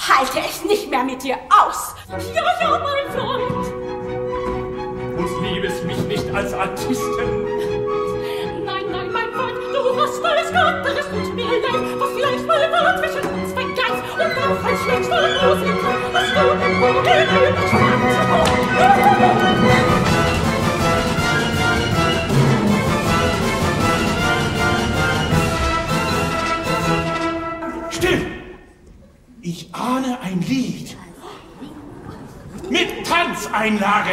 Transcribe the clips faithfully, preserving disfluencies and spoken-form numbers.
halte es nicht mehr mit dir aus. Ja, ja, mein Freund. Und lieb es mich nicht als Artisten. Nein, nein, mein Freund, du hast alles gehabt, es tut mir leid, was vielleicht mal war zwischen uns vergeigt. Und auch ein schlechter Musik, hast du den Bogen Still! Ich ahne ein Lied. Mit Tanzeinlage.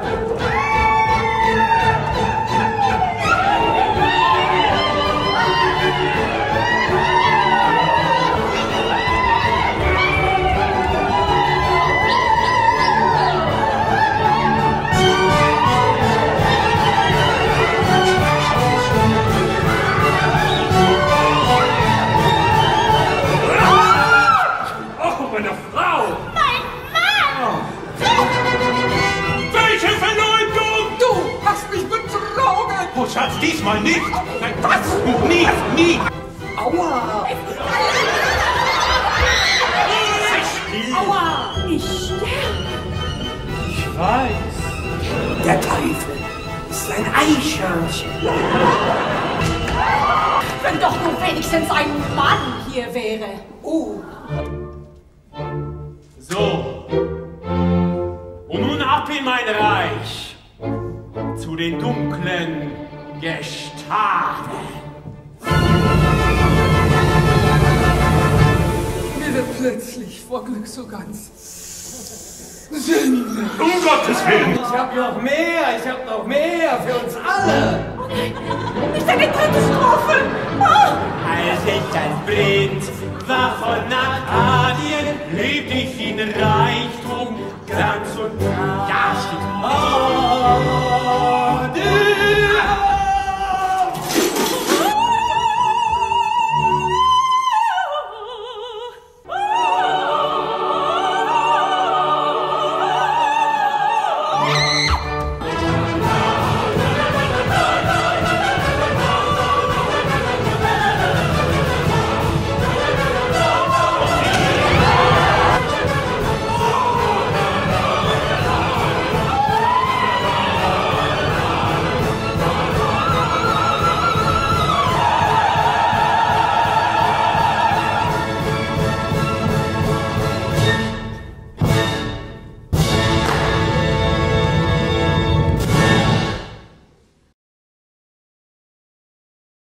Meine Frau! Mein Mann! Welche Verleumdung! Du hast mich betrogen! Oh, Schatz, diesmal nicht! Nein, was? Nie, nie! Aua! Aua! Ich sterbe! Ich weiß. Der Teufel ist ein Eichhörnchen. Wenn doch nur wenigstens ein Mann hier wäre. Oh. So. Und nun ab in mein Reich. Zu den dunklen Gestaden. Mir wird plötzlich vor Glück so ganz sinnlos. Um Gottes Willen! Ich hab noch mehr, ich hab noch mehr für uns alle. Oh nein, nicht eine dritte Strophe. Oh. Als ich ein Prinz war von Arkadien, lebte ich in Reichtum, Glanz und Pracht.